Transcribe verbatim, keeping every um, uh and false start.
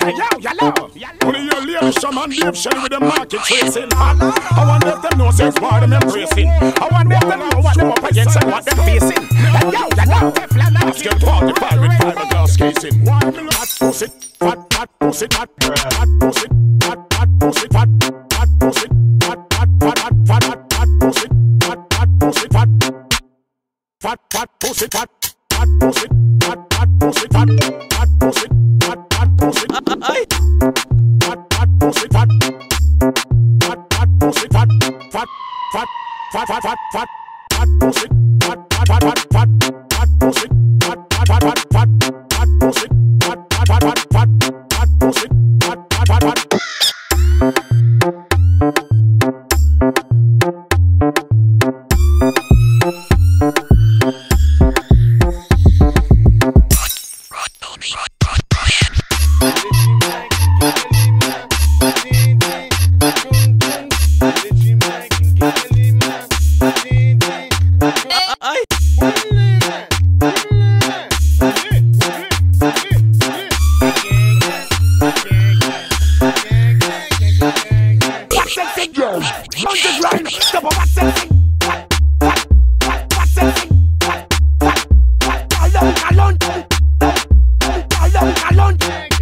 yo, yellow. Only your lady shaman Dave Shell with the market tracing. I want them to know since war them embracing. I want them to know what them up against and what them facing. Yo, yellow. Basket forty-five with fiberglass casing. Fat pussy, fat, fat pussy, fat, fat pussy, fat, fat pussy, fat, fat pussy, fat, fat, fat, fat, fat, fat pussy, fat, fat pussy, fat, fat, fat pussy, fat, fat pussy, fat, fat pussy, fat, fat pussy, fat, fat pussy, fat, fat pussy, fat, fat, fat pussy, fat, fat, fat, fat, fat, fat, fat, fat pussy, fat, fat, fat, fat, fat, fat pussy, fat, fat, fat, fat, fat, fat pussy, fat, fat, fat, fat, fat, fat pussy, fat, fat, fat, fat. Alone, alone, alone, alone, alone.